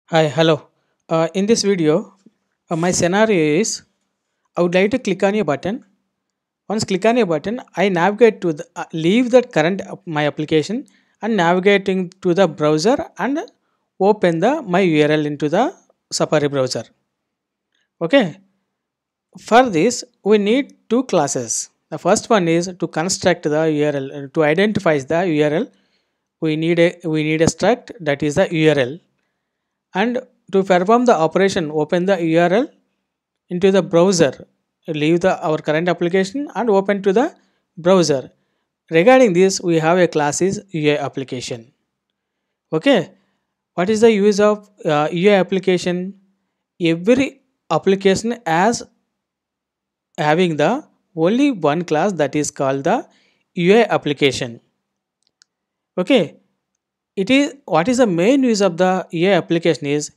Hi, hello. In this video, my scenario is I would like to click on a button. Once click on a button, I navigate to the leave the current my application and navigating to the browser and open the my URL into the Safari browser. Okay. For this, we need two classes. The first one is to construct the URL to identify the URL. We need a struct that is the URL, and to perform the operation open the URL into the browser, leave the our current application and open to the browser. Regarding this, we have a class is UI application. Okay, what is the use of UI application? Every application as having the only one class that is called the UI application. Okay, it is what is the main use of the AI application is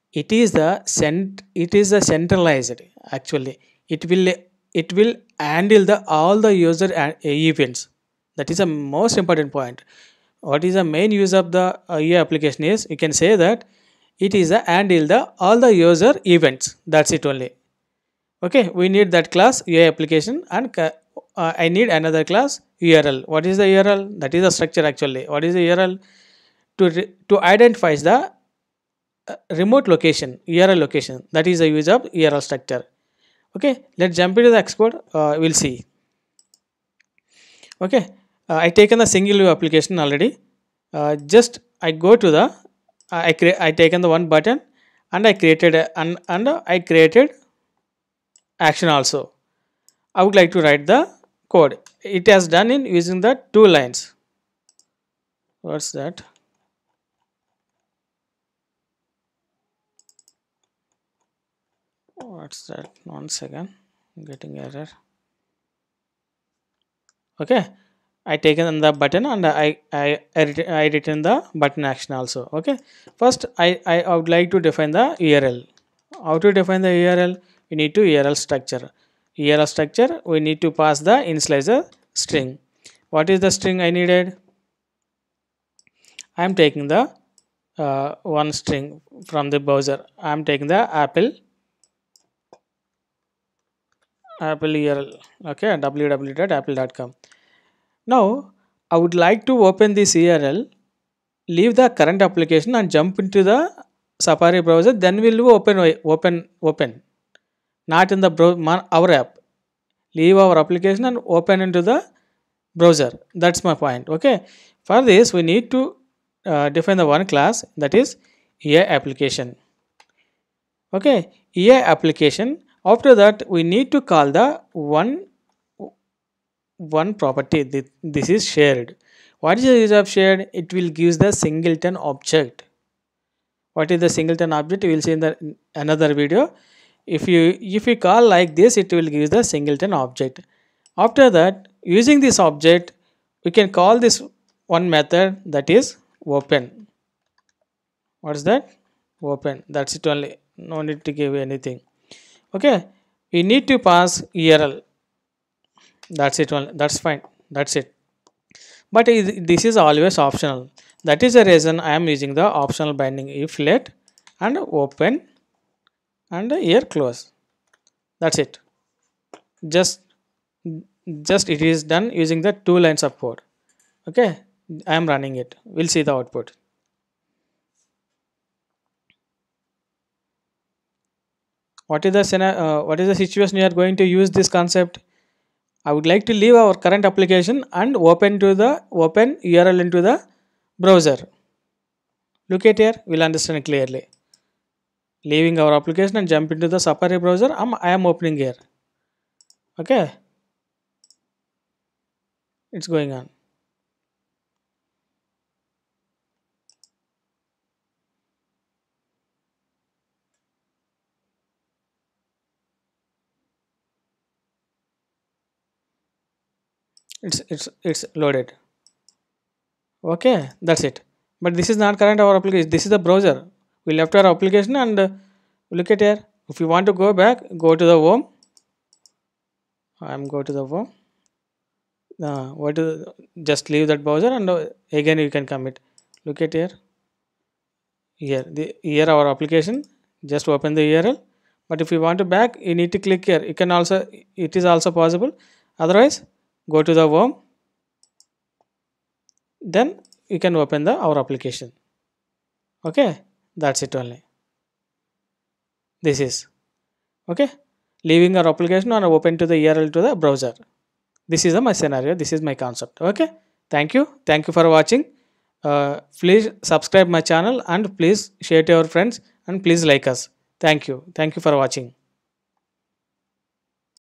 it is the centralized. Actually, it will handle the all the user events. That is the most important point. What is the main use of the AI application is you can say that it is a handle the all the user events. That's it only. Okay, we need that class UI application and I need another class URL. What is the URL? That is the structure actually. What is the URL? To identify the remote location, URL location. That is the use of URL structure. Okay, let's jump into the export. We'll see. Okay, I taken the single view application already. Just I go to the I taken the one button and I created and I created action also. I would like to write the code. It has done in using the two lines. What's that? What's that? 1 second. I'm getting error. Okay, I taken the button and I written the button action also. Okay, first I would like to define the URL. How to define the URL? We need to URL structure. URL structure, we need to pass the initializer string. What is the string I needed? I am taking the one string from the browser. I am taking the apple URL. Okay, www.apple.com. Now I would like to open this URL, leave the current application and jump into the Safari browser. Then we'll open, not in the our app. Leave our application and open into the browser. That's my point. Okay, for this we need to define the one class, that is AI application. Okay, AI application. After that we need to call the one property. This is shared. What is the use of shared? It will give the singleton object. What is the singleton object? We will see in the another video. If you call like this, it will give the singleton object. After that, using this object, we can call this one method, that is open. What is that? Open. That's it only. No need to give anything. Okay, we need to pass URL. That's it only. That's fine. That's it. But this is always optional. That is the reason I am using the optional binding if let and open and here close. That's it. Just just it is done using the two lines of code. Okay, I am running it. We'll see the output. What is the situation you are going to use this concept? I would like to leave our current application and open URL into the browser. Look at here, we'll understand clearly. Leaving our application and jump into the Safari browser. I am opening here. Okay, it's going on. It's loaded. Okay, that's it. But this is not current our application. This is the browser. We left our application and look at here. If you want to go back, go to the home. I'm go to the home. What is just leave that browser and again you can commit. Look at here. Here our application, just open the URL. But if you want to back, you need to click here. You can also, it is also possible. Otherwise, go to the home, then you can open the our application. Okay, that's it only. This is okay. Leaving our application and open to the URL to the browser. This is my scenario. This is my concept. Okay, thank you for watching. Please subscribe my channel and please share to your friends and please like us. Thank you for watching.